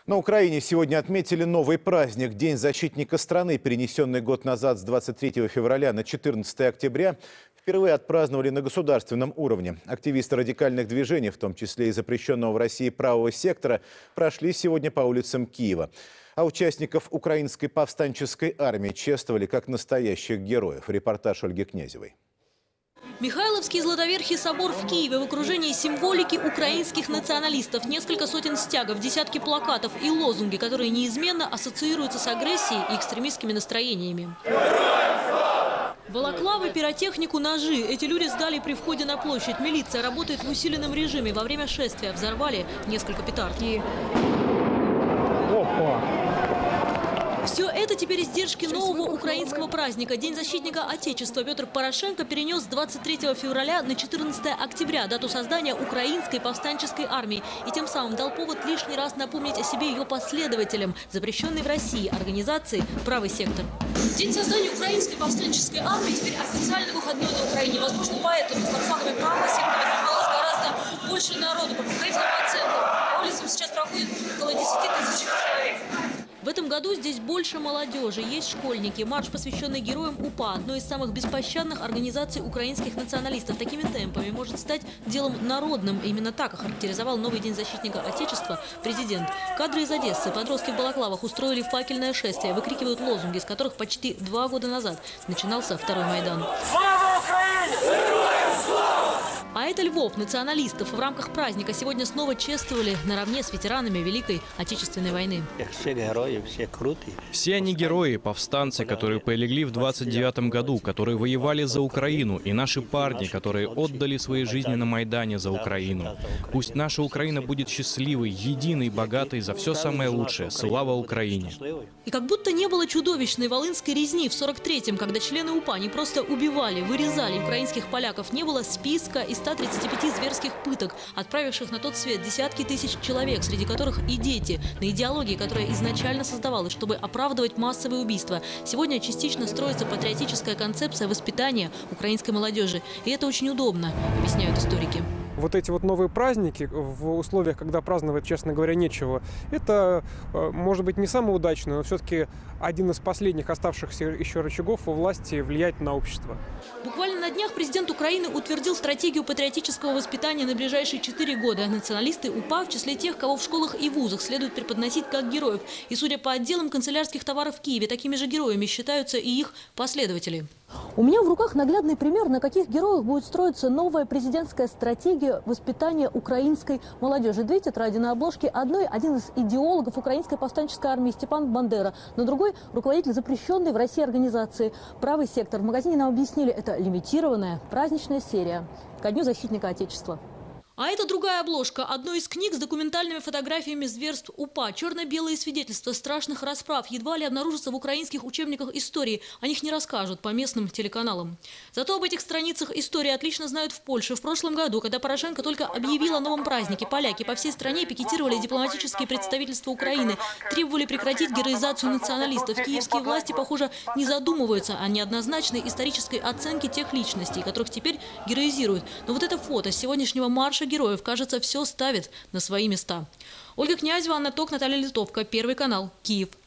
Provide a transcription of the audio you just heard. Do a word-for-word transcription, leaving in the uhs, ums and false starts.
На Украине сегодня отметили новый праздник – День защитника страны, перенесенный год назад с двадцать третьего февраля на четырнадцатое октября. Впервые отпраздновали на государственном уровне. Активисты радикальных движений, в том числе и запрещенного в России правого сектора, прошли сегодня по улицам Киева. А участников украинской повстанческой армии чествовали как настоящих героев. Репортаж Ольги Князевой. Михайловский Златоверхий собор в Киеве в окружении символики украинских националистов. Несколько сотен стягов, десятки плакатов и лозунги, которые неизменно ассоциируются с агрессией и экстремистскими настроениями. Балаклавы, пиротехнику, ножи. Эти люди сдали при входе на площадь. Милиция работает в усиленном режиме. Во время шествия взорвали несколько петард. Опа! Все это теперь издержки нового украинского праздника. День защитника Отечества Петр Порошенко перенес с двадцать третьего февраля на четырнадцатое октября, дату создания украинской повстанческой армии. И тем самым дал повод лишний раз напомнить о себе ее последователям, запрещенной в России организации «Правый сектор». День создания украинской повстанческой армии теперь официально выходной на Украине. Возможно, поэтому под флагами «Правого сектора» собралось гораздо больше народу. По украинским оценкам по улицам сейчас проходит около десяти тысяч человек. В этом году здесь больше молодежи, есть школьники. Марш, посвященный героям УПА, одной из самых беспощадных организаций украинских националистов. Такими темпами может стать делом народным. Именно так охарактеризовал новый День защитника Отечества президент. Кадры из Одессы. Подростки в балаклавах устроили факельное шествие, выкрикивают лозунги, с которых почти два года назад начинался второй Майдан. Слава Украине! А это Львов, националистов. В рамках праздника сегодня снова чествовали наравне с ветеранами Великой Отечественной войны. Все герои, все крутые. Все они герои, повстанцы, которые полегли в двадцать девятом году, которые воевали за Украину, и наши парни, которые отдали свои жизни на Майдане за Украину. Пусть наша Украина будет счастливой, единой, богатой за все самое лучшее. Слава Украине! И как будто не было чудовищной волынской резни в сорок третьем, когда члены УПА не просто убивали, вырезали украинских поляков, не было списка из ста тридцати пяти зверских пыток, отправивших на тот свет десятки тысяч человек, среди которых и дети, на идеологии, которая изначально создавалась, чтобы оправдывать массовые убийства. Сегодня частично строится патриотическая концепция воспитания украинской молодежи. И это очень удобно, объясняют историки. Вот эти вот новые праздники в условиях, когда праздновать, честно говоря, нечего, это, может быть, не самый удачный, но все-таки один из последних оставшихся еще рычагов у власти влиять на общество. Буквально на днях президент Украины утвердил стратегию патриотического воспитания на ближайшие четыре года. Националисты УПА в числе тех, кого в школах и вузах следует преподносить как героев. И, судя по отделам канцелярских товаров в Киеве, такими же героями считаются и их последователи. У меня в руках наглядный пример, на каких героях будет строиться новая президентская стратегия воспитания украинской молодежи. Две тетради на обложке. Одной один из идеологов украинской повстанческой армии Степан Бандера, на другой руководитель запрещенной в России организации «Правый сектор». В магазине нам объяснили, это лимитированная праздничная серия ко Дню защитника Отечества. А это другая обложка одной из книг с документальными фотографиями зверств УПА. Черно-белые свидетельства страшных расправ едва ли обнаружатся в украинских учебниках истории. О них не расскажут по местным телеканалам. Зато об этих страницах истории отлично знают в Польше. В прошлом году, когда Порошенко только объявил о новом празднике, поляки по всей стране пикетировали дипломатические представительства Украины, требовали прекратить героизацию националистов. Киевские власти, похоже, не задумываются о неоднозначной исторической оценке тех личностей, которых теперь героизируют. Но вот это фото с сегодняшнего марша героев, кажется, все ставит на свои места. Ольга Князева, Анна Ток, Наталья Литовка. Первый канал. Киев.